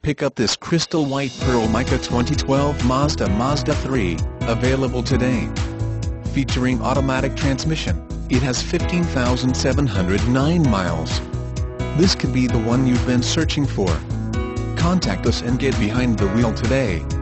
Pick up this crystal white pearl mica 2012 Mazda Mazda 3, available today. Featuring automatic transmission, it has 15,709 miles. This could be the one you've been searching for. Contact us and get behind the wheel today.